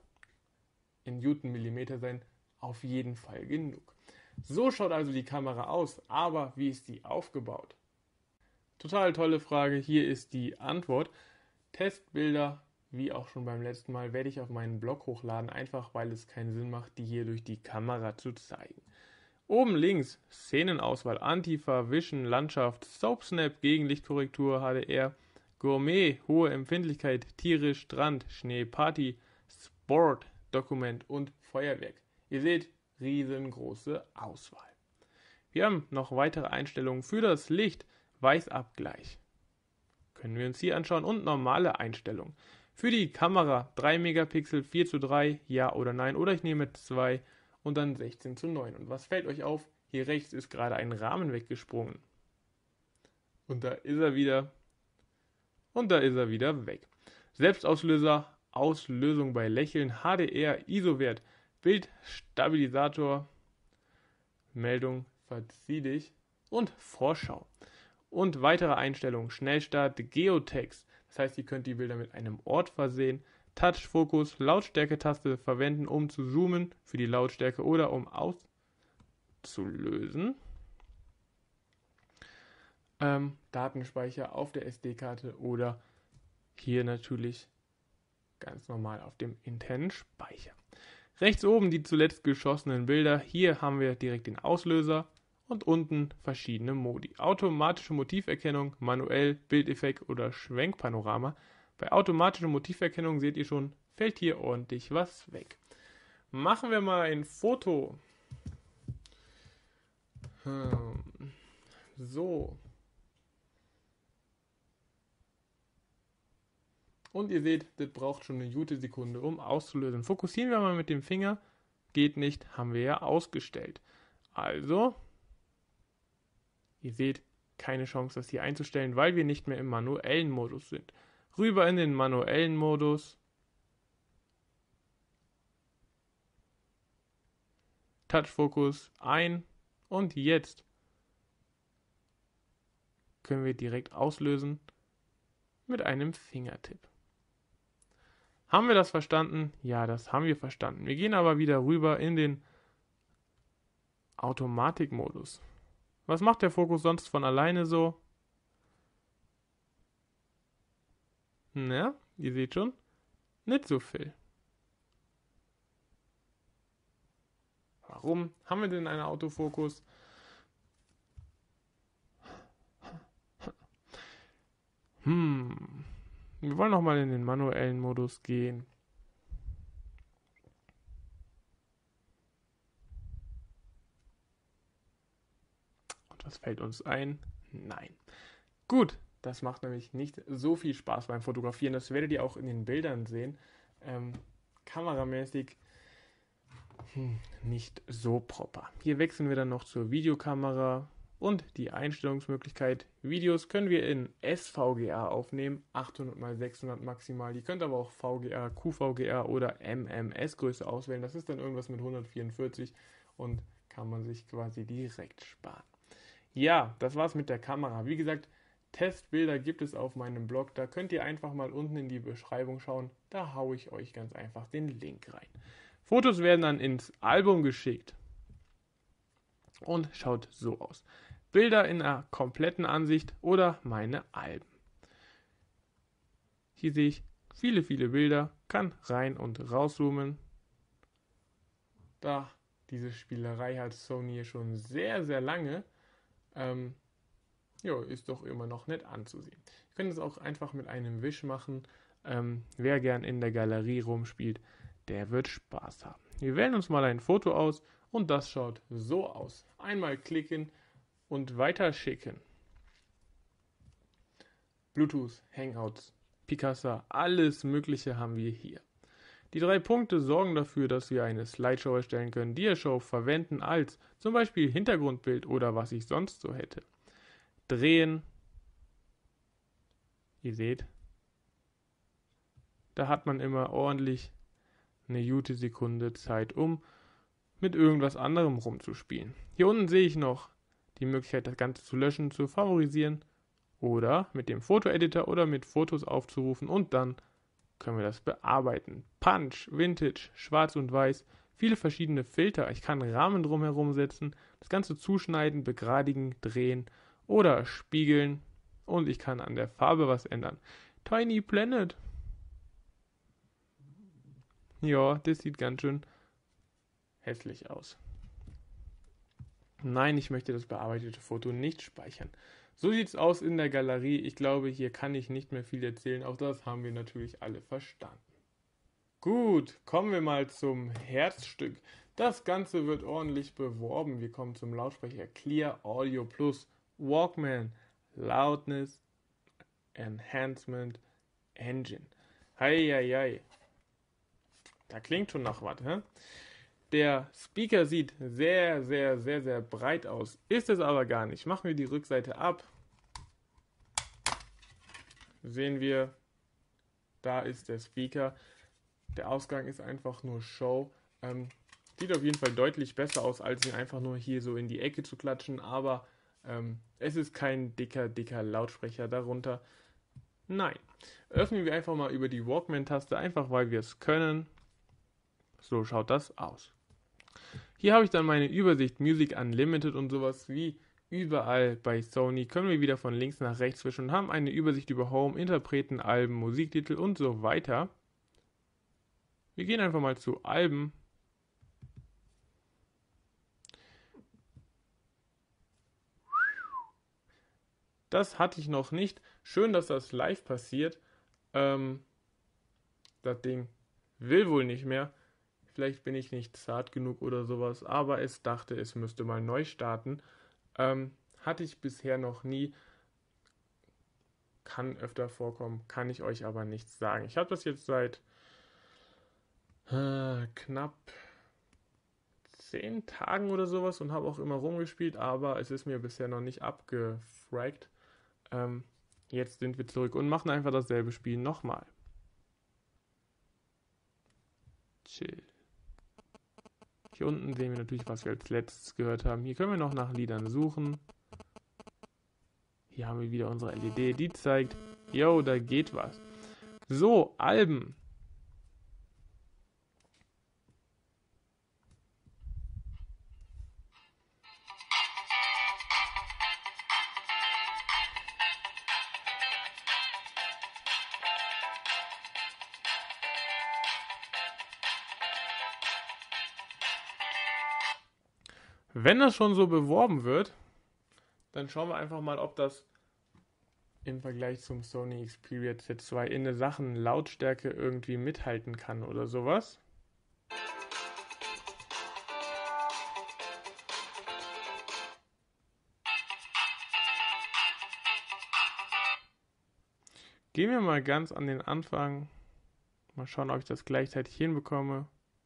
in Newtonmillimeter sein, auf jeden Fall genug. So schaut also die Kamera aus, aber wie ist die aufgebaut? Total tolle Frage, hier ist die Antwort. Testbilder, wie auch schon beim letzten Mal, werde ich auf meinen Blog hochladen, einfach weil es keinen Sinn macht, die hier durch die Kamera zu zeigen. Oben links Szenenauswahl, Antifa, Vision, Landschaft, Soapsnap, Gegenlichtkorrektur, H D R, Gourmet, hohe Empfindlichkeit, Tiere, Strand, Schnee, Party, Sport, Dokument und Feuerwerk. Ihr seht, riesengroße Auswahl. Wir haben noch weitere Einstellungen für das Licht, Weißabgleich. Können wir uns hier anschauen und normale Einstellungen. Für die Kamera drei Megapixel, vier zu drei, ja oder nein, oder ich nehme zwei und dann sechzehn zu neun. Und was fällt euch auf? Hier rechts ist gerade ein Rahmen weggesprungen. Und da ist er wieder. Und da ist er wieder weg. Selbstauslöser, Auslösung bei Lächeln, H D R, I S O-Wert, Bildstabilisator, Meldung, verzieh dich und Vorschau. Und weitere Einstellungen, Schnellstart, Geotext, das heißt, ihr könnt die Bilder mit einem Ort versehen, Touch, Fokus, Lautstärke-Taste verwenden, um zu zoomen für die Lautstärke oder um auszulösen. Ähm, Datenspeicher auf der S D-Karte oder hier natürlich ganz normal auf dem internen Speicher. Rechts oben die zuletzt geschossenen Bilder, hier haben wir direkt den Auslöser. Und unten verschiedene Modi. Automatische Motiverkennung, manuell, Bildeffekt oder Schwenkpanorama. Bei automatischer Motiverkennung seht ihr schon, fällt hier ordentlich was weg. Machen wir mal ein Foto. Hm. So. Und ihr seht, das braucht schon eine gute Sekunde, um auszulösen. Fokussieren wir mal mit dem Finger. Geht nicht, haben wir ja ausgestellt. Also... Ihr seht, keine Chance, das hier einzustellen, weil wir nicht mehr im manuellen Modus sind. Rüber in den manuellen Modus. Touchfokus ein. Und jetzt können wir direkt auslösen mit einem Fingertipp. Haben wir das verstanden? Ja, das haben wir verstanden. Wir gehen aber wieder rüber in den Automatikmodus. Was macht der Fokus sonst von alleine so? Na, ihr seht schon, nicht so viel. Warum haben wir denn einen Autofokus? Hm, wir wollen nochmal in den manuellen Modus gehen. Was fällt uns ein? Nein. Gut, Das macht nämlich nicht so viel Spaß beim Fotografieren. Das werdet ihr auch in den Bildern sehen. Ähm, kameramäßig hm, nicht so proper. Hier wechseln wir dann noch zur Videokamera und die Einstellungsmöglichkeit. Videos können wir in S V G A aufnehmen, achthundert mal sechshundert maximal. Ihr könnt aber auch V G A, Q V G A oder M M S Größe auswählen. Das ist dann irgendwas mit hundertvierundvierzig und kann man sich quasi direkt sparen. Ja, das war's mit der Kamera. Wie gesagt, Testbilder gibt es auf meinem Blog. Da könnt ihr einfach mal unten in die Beschreibung schauen. Da haue ich euch ganz einfach den Link rein. Fotos werden dann ins Album geschickt und schaut so aus. Bilder in einer kompletten Ansicht oder meine Alben. Hier sehe ich viele, viele Bilder, kann rein und rauszoomen. Da diese Spielerei hat Sony schon sehr, sehr lange. Ähm, ja, ist doch immer noch nett anzusehen. Ihr könnt es auch einfach mit einem Wisch machen. Ähm, wer gern in der Galerie rumspielt, der wird Spaß haben. Wir wählen uns mal ein Foto aus und das schaut so aus. Einmal klicken und weiterschicken. Bluetooth, Hangouts, Picasa, alles Mögliche haben wir hier. Die drei Punkte sorgen dafür, dass wir eine Slideshow erstellen können, Diashow verwenden als zum Beispiel Hintergrundbild oder was ich sonst so hätte. Drehen. Ihr seht, da hat man immer ordentlich eine gute Sekunde Zeit, um mit irgendwas anderem rumzuspielen. Hier unten sehe ich noch die Möglichkeit, das Ganze zu löschen, zu favorisieren oder mit dem Fotoeditor oder mit Fotos aufzurufen und dann können wir das bearbeiten. Punch, Vintage, Schwarz und Weiß, viele verschiedene Filter. Ich kann Rahmen drumherum setzen, das Ganze zuschneiden, begradigen, drehen oder spiegeln und ich kann an der Farbe was ändern. Tiny Planet. Ja, das sieht ganz schön hässlich aus. Nein, ich möchte das bearbeitete Foto nicht speichern. So sieht es aus in der Galerie. Ich glaube, hier kann ich nicht mehr viel erzählen. Auch das haben wir natürlich alle verstanden. Gut, kommen wir mal zum Herzstück. Das Ganze wird ordentlich beworben. Wir kommen zum Lautsprecher Clear Audio Plus Walkman Loudness Enhancement Engine. Heieiei. Da klingt schon nach was, hä? Der Speaker sieht sehr, sehr, sehr, sehr breit aus. Ist es aber gar nicht. Machen wir die Rückseite ab. Sehen wir, da ist der Speaker. Der Ausgang ist einfach nur Show. Ähm, sieht auf jeden Fall deutlich besser aus, als ihn einfach nur hier so in die Ecke zu klatschen. Aber ähm, es ist kein dicker, dicker Lautsprecher darunter. Nein. Öffnen wir einfach mal über die Walkman-Taste, einfach weil wir es können. So schaut das aus. Hier habe ich dann meine Übersicht Music Unlimited und sowas wie überall bei Sony. Können wir wieder von links nach rechts wischen und haben eine Übersicht über Home, Interpreten, Alben, Musiktitel und so weiter. Wir gehen einfach mal zu Alben. Das hatte ich noch nicht. Schön, dass das live passiert. Ähm, das Ding will wohl nicht mehr. Vielleicht bin ich nicht zart genug oder sowas, aber es dachte, es müsste mal neu starten. Ähm, hatte ich bisher noch nie. Kann öfter vorkommen, kann ich euch aber nicht sagen. Ich habe das jetzt seit äh, knapp zehn Tagen oder sowas und habe auch immer rumgespielt, aber es ist mir bisher noch nicht abgefragt. Ähm, jetzt sind wir zurück und machen einfach dasselbe Spiel nochmal. Chill. Hier unten sehen wir natürlich, was wir als letztes gehört haben. Hier können wir noch nach Liedern suchen. Hier haben wir wieder unsere L E D, die zeigt, yo, da geht was. So, Alben. Wenn das schon so beworben wird, dann schauen wir einfach mal, ob das im Vergleich zum Sony Xperia Z zwei in der Sachen Lautstärke irgendwie mithalten kann oder sowas. Gehen wir mal ganz an den Anfang. Mal schauen, ob ich das gleichzeitig hinbekomme.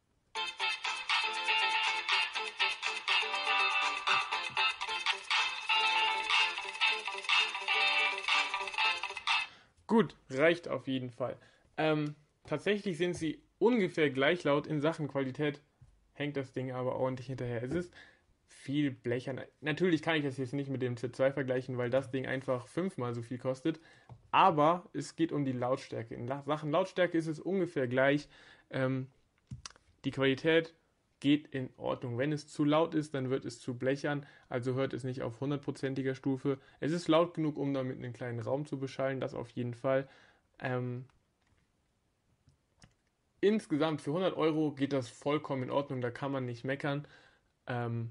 Gut, reicht auf jeden Fall. Ähm, tatsächlich sind sie ungefähr gleich laut. In Sachen Qualität hängt das Ding aber ordentlich hinterher. Es ist viel blechern. Natürlich kann ich das jetzt nicht mit dem Z zwei vergleichen, weil das Ding einfach fünfmal so viel kostet. Aber es geht um die Lautstärke. In Sachen Lautstärke ist es ungefähr gleich. Ähm, die Qualität geht in Ordnung. Wenn es zu laut ist, dann wird es zu blechern. Also hört es nicht auf hundertprozentiger Stufe. Es ist laut genug, um damit einen kleinen Raum zu beschallen. Das auf jeden Fall. Ähm, insgesamt für hundert Euro geht das vollkommen in Ordnung. Da kann man nicht meckern. Ähm,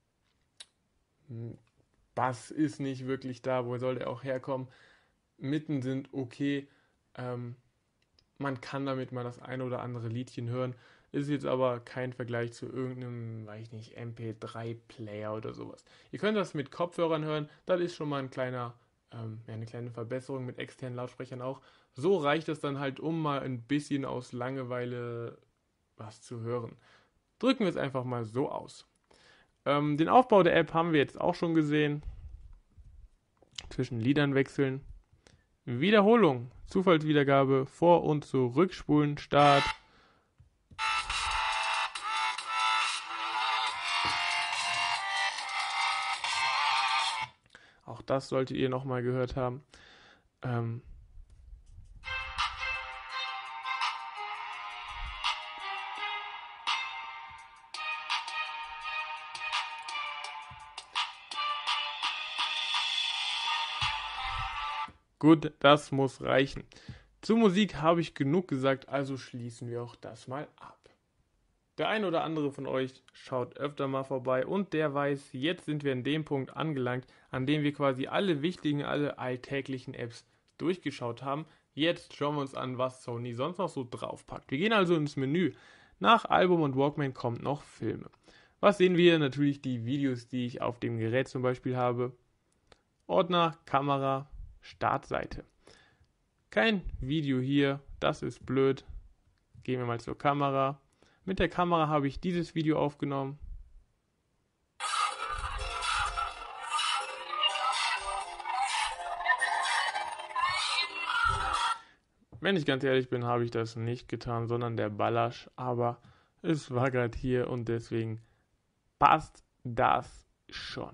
Bass ist nicht wirklich da. Wo soll der auch herkommen? Mitten sind okay. Ähm, man kann damit mal das eine oder andere Liedchen hören. Ist jetzt aber kein Vergleich zu irgendeinem, weiß ich nicht, M P drei Player oder sowas. Ihr könnt das mit Kopfhörern hören. Das ist schon mal ein kleiner, ähm, ja, eine kleine Verbesserung mit externen Lautsprechern auch. So reicht es dann halt, um mal ein bisschen aus Langeweile was zu hören. Drücken wir es einfach mal so aus. Ähm, den Aufbau der App haben wir jetzt auch schon gesehen. Zwischen Liedern wechseln. Wiederholung, Zufallswiedergabe, Vor- und Zurückspulen, Start. Auch das solltet ihr nochmal gehört haben. Ähm Gut, das muss reichen. Zur Musik habe ich genug gesagt, also schließen wir auch das mal ab. Der ein oder andere von euch schaut öfter mal vorbei und der weiß, jetzt sind wir an dem Punkt angelangt, an dem wir quasi alle wichtigen, alle alltäglichen Apps durchgeschaut haben. Jetzt schauen wir uns an, was Sony sonst noch so draufpackt. Wir gehen also ins Menü. Nach Album und Walkman kommt noch Filme. Was sehen wir? Natürlich die Videos, die ich auf dem Gerät zum Beispiel habe. Ordner, Kamera, Startseite. Kein Video hier, das ist blöd. Gehen wir mal zur Kamera. Mit der Kamera habe ich dieses Video aufgenommen. Wenn ich ganz ehrlich bin, habe ich das nicht getan, sondern der Ballasch. Aber es war gerade hier und deswegen passt das schon.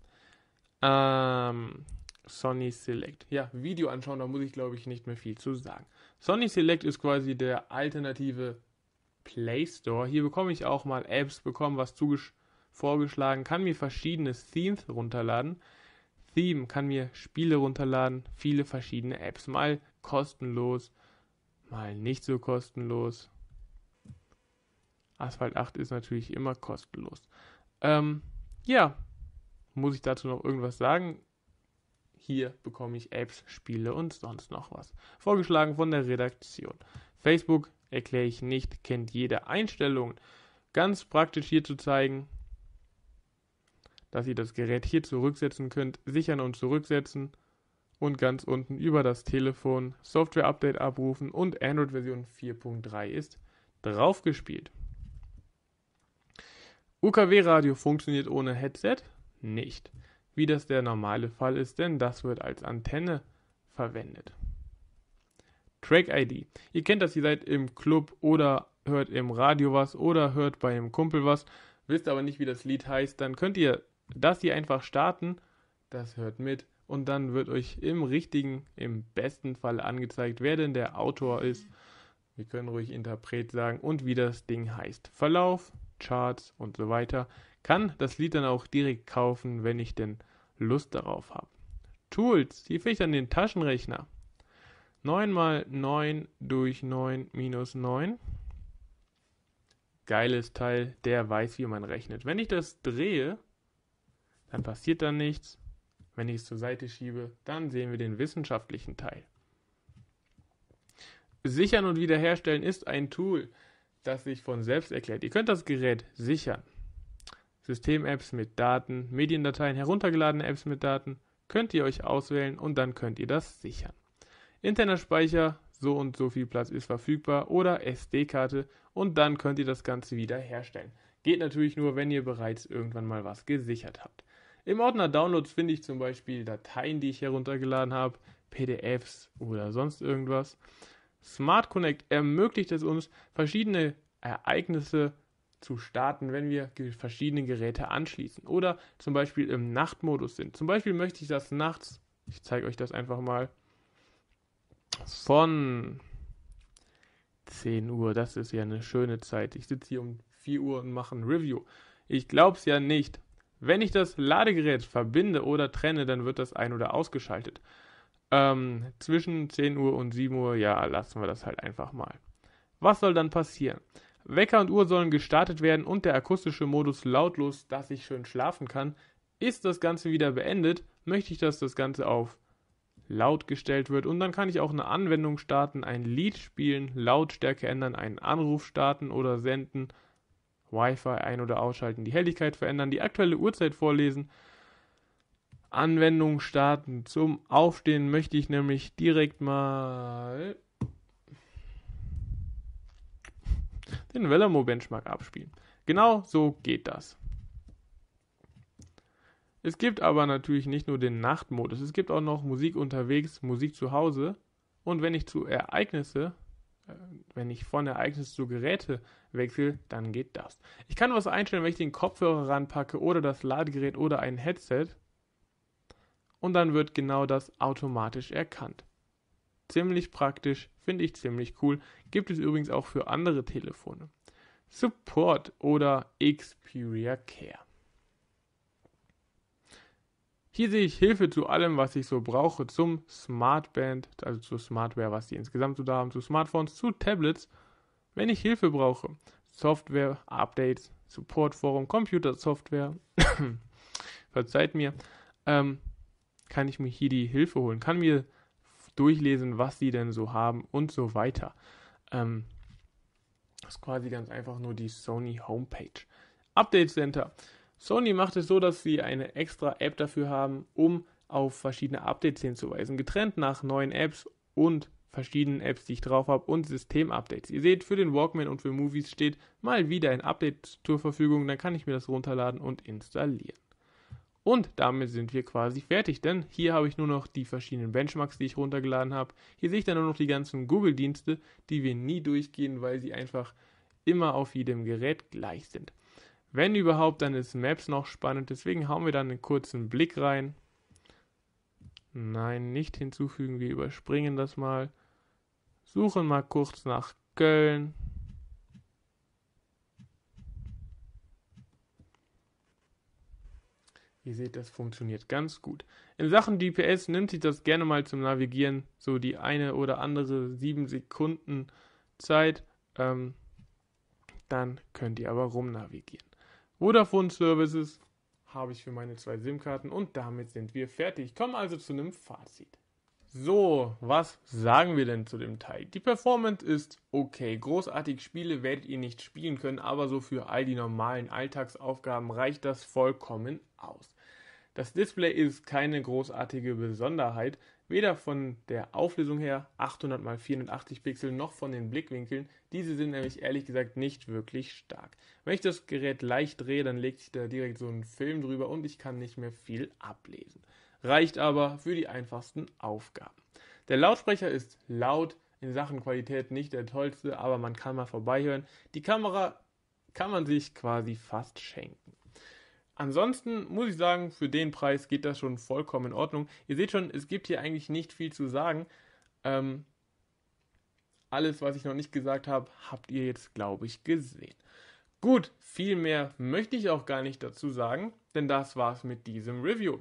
Ähm... Sony Select. Ja, Video anschauen, da muss ich glaube ich nicht mehr viel zu sagen. Sony Select ist quasi der alternative Play Store. Hier bekomme ich auch mal Apps, bekomme was vorgeschlagen, kann mir verschiedene Themes runterladen. Theme kann mir Spiele runterladen, viele verschiedene Apps, mal kostenlos, mal nicht so kostenlos. Asphalt acht ist natürlich immer kostenlos. Ähm, ja, muss ich dazu noch irgendwas sagen? Hier bekomme ich Apps, Spiele und sonst noch was. Vorgeschlagen von der Redaktion. Facebook erkläre ich nicht, kennt jede Einstellung. Ganz praktisch hier zu zeigen, dass ihr das Gerät hier zurücksetzen könnt, sichern und zurücksetzen und ganz unten über das Telefon Software-Update abrufen und Android-Version vier Punkt drei ist draufgespielt. U K W-Radio funktioniert ohne Headset nicht. Wie das der normale Fall ist, denn das wird als Antenne verwendet. Track I D. Ihr kennt das, ihr seid im Club oder hört im Radio was oder hört bei einem Kumpel was, wisst aber nicht, wie das Lied heißt, dann könnt ihr das hier einfach starten, das hört mit und dann wird euch im richtigen, im besten Fall angezeigt, wer denn der Autor ist. Wir können ruhig Interpret sagen und wie das Ding heißt. Verlauf, Charts und so weiter. Kann das Lied dann auch direkt kaufen, wenn ich denn Lust darauf habe. Tools, hier finde ich dann den Taschenrechner. neun mal neun durch neun minus neun. Geiles Teil, der weiß, wie man rechnet. Wenn ich das drehe, dann passiert da nichts. Wenn ich es zur Seite schiebe, dann sehen wir den wissenschaftlichen Teil. Sichern und wiederherstellen ist ein Tool, das sich von selbst erklärt. Ihr könnt das Gerät sichern. System-Apps mit Daten, Mediendateien, heruntergeladene Apps mit Daten, könnt ihr euch auswählen und dann könnt ihr das sichern. Interner Speicher, so und so viel Platz ist verfügbar oder S D-Karte und dann könnt ihr das Ganze wieder herstellen. Geht natürlich nur, wenn ihr bereits irgendwann mal was gesichert habt. Im Ordner Downloads finde ich zum Beispiel Dateien, die ich heruntergeladen habe, P D Fs oder sonst irgendwas. Smart Connect ermöglicht es uns, verschiedene Ereignisse zu starten, wenn wir verschiedene Geräte anschließen oder zum Beispiel im Nachtmodus sind. Zum Beispiel möchte ich das nachts, ich zeige euch das einfach mal, von zehn Uhr, das ist ja eine schöne Zeit. Ich sitze hier um vier Uhr und mache ein Review. Ich glaube es ja nicht. Wenn ich das Ladegerät verbinde oder trenne, dann wird das ein- oder ausgeschaltet. Ähm, zwischen zehn Uhr und sieben Uhr, ja, lassen wir das halt einfach mal. Was soll dann passieren? Wecker und Uhr sollen gestartet werden und der akustische Modus lautlos, dass ich schön schlafen kann. Ist das Ganze wieder beendet, möchte ich, dass das Ganze auf laut gestellt wird und dann kann ich auch eine Anwendung starten, ein Lied spielen, Lautstärke ändern, einen Anruf starten oder senden, Wi-Fi ein- oder ausschalten, die Helligkeit verändern, die aktuelle Uhrzeit vorlesen, Anwendung starten. Zum Aufstehen möchte ich nämlich direkt mal den Velamo Benchmark abspielen. Genau so geht das. Es gibt aber natürlich nicht nur den Nachtmodus, es gibt auch noch Musik unterwegs, Musik zu Hause und wenn ich zu Ereignisse, äh, wenn ich von Ereignis zu Geräte wechsle, dann geht das. Ich kann was einstellen, wenn ich den Kopfhörer ranpacke oder das Ladegerät oder ein Headset und dann wird genau das automatisch erkannt. Ziemlich praktisch, finde ich ziemlich cool, gibt es übrigens auch für andere Telefone. Support oder Xperia Care. Hier sehe ich Hilfe zu allem, was ich so brauche, zum Smartband, also zur Smartware, was die insgesamt so da haben, zu Smartphones, zu Tablets, wenn ich Hilfe brauche. Software, Updates, Support-Forum, Computersoftware, verzeiht mir, ähm, kann ich mir hier die Hilfe holen, kann mir durchlesen, was sie denn so haben und so weiter. Ähm, das ist quasi ganz einfach nur die Sony Homepage. Update Center. Sony macht es so, dass sie eine extra App dafür haben, um auf verschiedene Updates hinzuweisen. Getrennt nach neuen Apps und verschiedenen Apps, die ich drauf habe und System-Updates. Ihr seht, für den Walkman und für Movies steht mal wieder ein Update zur Verfügung. Dann kann ich mir das runterladen und installieren. Und damit sind wir quasi fertig, denn hier habe ich nur noch die verschiedenen Benchmarks, die ich runtergeladen habe. Hier sehe ich dann nur noch die ganzen Google-Dienste, die wir nie durchgehen, weil sie einfach immer auf jedem Gerät gleich sind. Wenn überhaupt, dann ist Maps noch spannend, deswegen hauen wir dann einen kurzen Blick rein. Nein, nicht hinzufügen, wir überspringen das mal. Suchen mal kurz nach Köln. Ihr seht, das funktioniert ganz gut. In Sachen G P S nimmt sich das gerne mal zum Navigieren so die eine oder andere sieben Sekunden Zeit. Ähm, dann könnt ihr aber rumnavigieren. Vodafone Services habe ich für meine zwei SIM-Karten und damit sind wir fertig. Kommen also zu einem Fazit. So, was sagen wir denn zu dem Teil? Die Performance ist okay. Großartige Spiele werdet ihr nicht spielen können, aber so für all die normalen Alltagsaufgaben reicht das vollkommen aus. Das Display ist keine großartige Besonderheit, weder von der Auflösung her achthundert mal vierhundertachtzig Pixel noch von den Blickwinkeln. Diese sind nämlich ehrlich gesagt nicht wirklich stark. Wenn ich das Gerät leicht drehe, dann legt sich da direkt so ein Film drüber und ich kann nicht mehr viel ablesen. Reicht aber für die einfachsten Aufgaben. Der Lautsprecher ist laut, in Sachen Qualität nicht der tollste, aber man kann mal vorbeihören. Die Kamera kann man sich quasi fast schenken. Ansonsten muss ich sagen, für den Preis geht das schon vollkommen in Ordnung. Ihr seht schon, es gibt hier eigentlich nicht viel zu sagen. Ähm, alles, was ich noch nicht gesagt habe, habt ihr jetzt, glaube ich, gesehen. Gut, viel mehr möchte ich auch gar nicht dazu sagen, denn das war's mit diesem Review.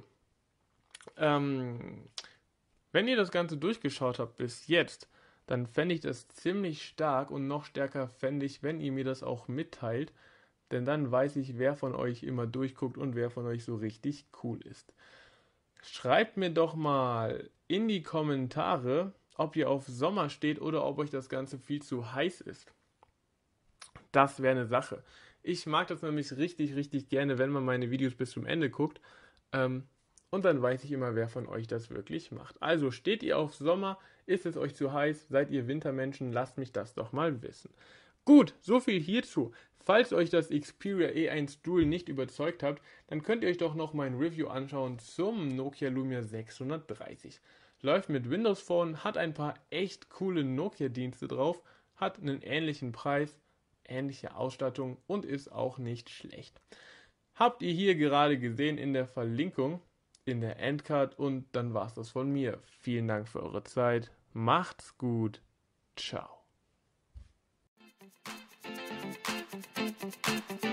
Ähm, wenn ihr das Ganze durchgeschaut habt bis jetzt, dann fände ich das ziemlich stark und noch stärker fände ich, wenn ihr mir das auch mitteilt, denn dann weiß ich, wer von euch immer durchguckt und wer von euch so richtig cool ist. Schreibt mir doch mal in die Kommentare, ob ihr auf Sommer steht oder ob euch das Ganze viel zu heiß ist. Das wäre eine Sache. Ich mag das nämlich richtig, richtig gerne, wenn man meine Videos bis zum Ende guckt. Ähm, und dann weiß ich immer, wer von euch das wirklich macht. Also steht ihr auf Sommer, ist es euch zu heiß, seid ihr Wintermenschen, lasst mich das doch mal wissen. Gut, so viel hierzu. Falls euch das Xperia E eins Dual nicht überzeugt habt, dann könnt ihr euch doch noch mein Review anschauen zum Nokia Lumia sechshundertdreißig. Läuft mit Windows Phone, hat ein paar echt coole Nokia-Dienste drauf, hat einen ähnlichen Preis, ähnliche Ausstattung und ist auch nicht schlecht. Habt ihr hier gerade gesehen in der Verlinkung, in der Endcard, und dann war's das von mir. Vielen Dank für eure Zeit, macht's gut, ciao.